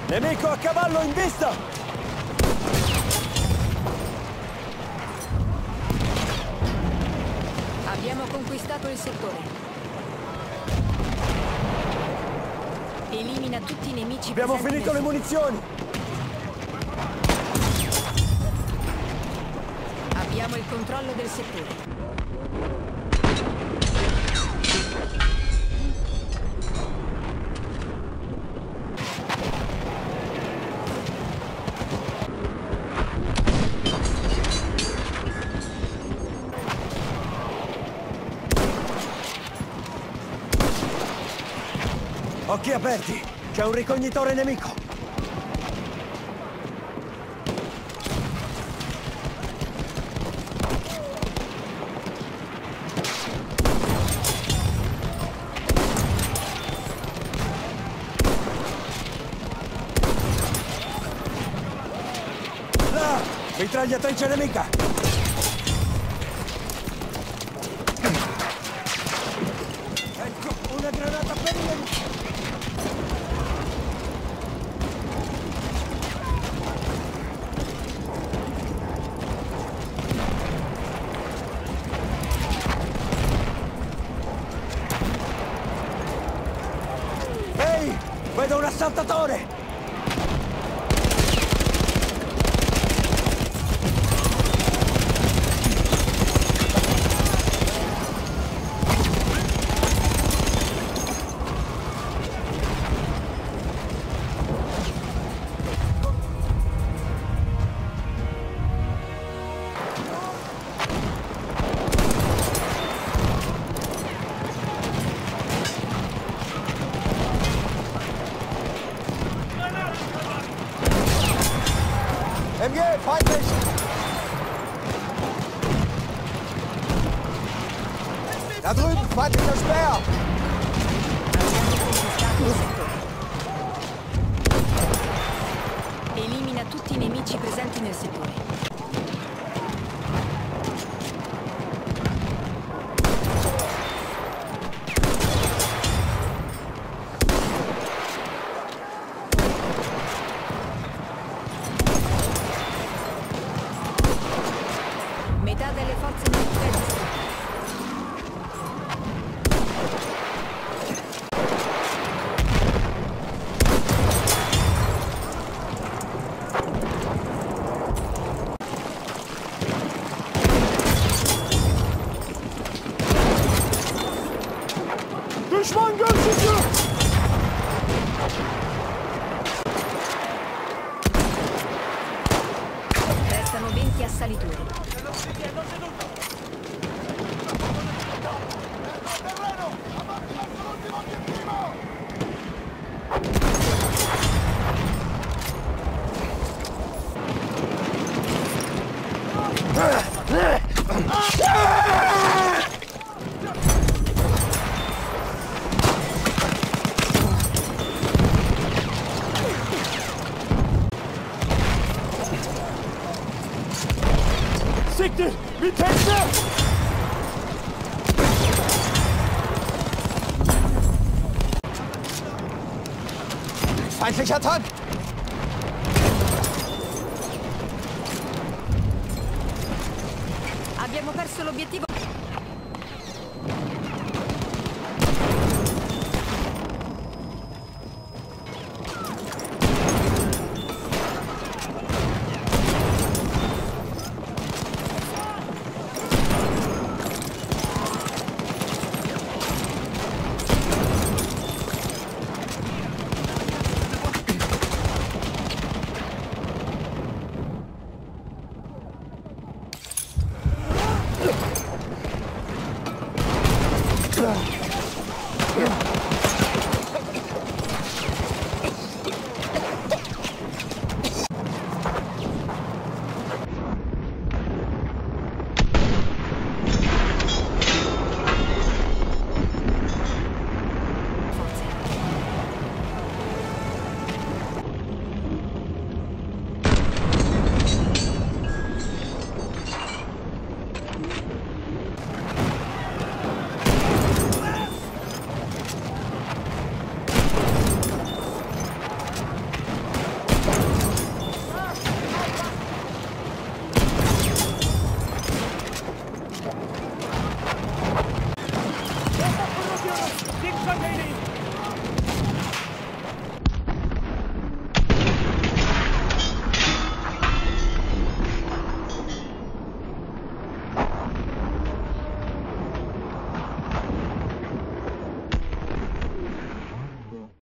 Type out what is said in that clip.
Nemico a cavallo in vista! Abbiamo conquistato il settore. Elimina tutti i nemici. Abbiamo finito le munizioni! Abbiamo il controllo del settore. Occhi aperti! C'è un ricognitore nemico! Là! Mitragliatrice nemica! Ecco, una granata per il nemico! Ehi! Vedo un assaltatore! MG, feindlich! Da drüben, feindlicher Speer! Elimina tutti i nemici presenti nel settore. Metà delle forze nemiche è distrutta. Düşman görüldü! Restano 20 assalitori. Siktir! Vitesse! Feindlicher Tank! Abbiamo perso l'obiettivo.